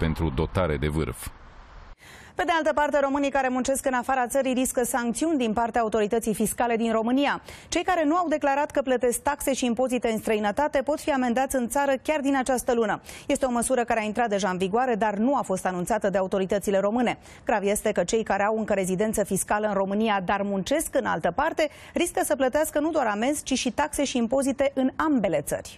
pentru dotare de vârf. Pe de altă parte, românii care muncesc în afara țării riscă sancțiuni din partea autorității fiscale din România. Cei care nu au declarat că plătesc taxe și impozite în străinătate pot fi amendați în țară chiar din această lună. Este o măsură care a intrat deja în vigoare, dar nu a fost anunțată de autoritățile române. Grav este că cei care au încă rezidență fiscală în România, dar muncesc în altă parte, riscă să plătească nu doar amenzi, ci și taxe și impozite în ambele țări.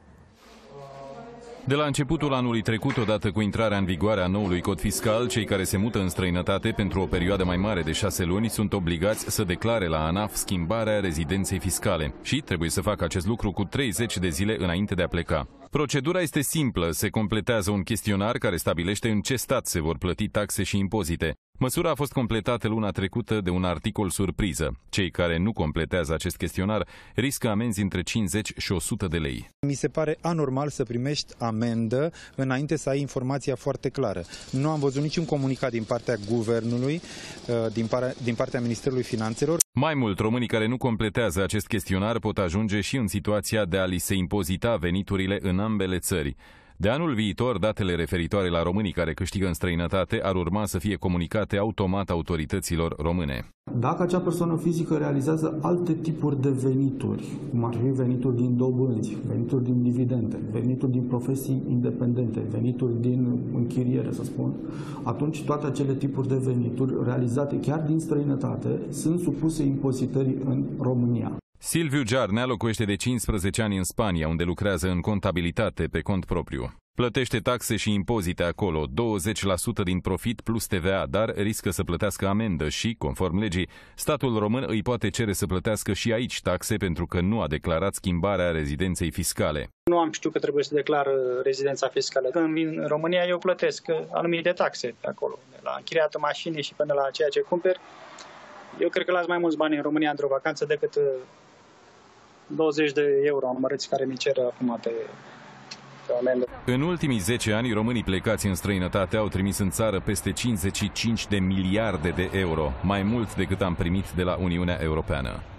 De la începutul anului trecut, odată cu intrarea în vigoare a noului cod fiscal, cei care se mută în străinătate pentru o perioadă mai mare de 6 luni sunt obligați să declare la ANAF schimbarea rezidenței fiscale și trebuie să facă acest lucru cu 30 de zile înainte de a pleca. Procedura este simplă, se completează un chestionar care stabilește în ce stat se vor plăti taxe și impozite. Măsura a fost completată luna trecută de un articol surpriză. Cei care nu completează acest chestionar riscă amenzi între 50 și 100 de lei. Mi se pare anormal să primești amendă înainte să ai informația foarte clară. Nu am văzut niciun comunicat din partea guvernului, din partea Ministerului Finanțelor. Mai mult, românii care nu completează acest chestionar pot ajunge și în situația de a li se impozita veniturile în ambele țări. De anul viitor, datele referitoare la românii care câștigă în străinătate ar urma să fie comunicate automat autorităților române. Dacă acea persoană fizică realizează alte tipuri de venituri, cum ar fi venituri din dobânzi, venituri din dividende, venituri din profesii independente, venituri din închiriere, să spun, atunci toate acele tipuri de venituri realizate chiar din străinătate sunt supuse impozitării în România. Silviu Giarnea locuiește de 15 ani în Spania, unde lucrează în contabilitate pe cont propriu. Plătește taxe și impozite acolo, 20% din profit plus TVA, dar riscă să plătească amendă și, conform legii, statul român îi poate cere să plătească și aici taxe pentru că nu a declarat schimbarea rezidenței fiscale. Nu am știut că trebuie să declar rezidența fiscală. Când vin în România, eu plătesc anumite taxe pe acolo, de la închiriatul mașinii și până la ceea ce cumperi. Eu cred că las mai mulți bani în România într-o vacanță decât 20 de euro amărâți care mi cer acum pe amendă. În ultimii 10 ani, românii plecați în străinătate au trimis în țară peste 55 de miliarde de euro, mai mult decât am primit de la Uniunea Europeană.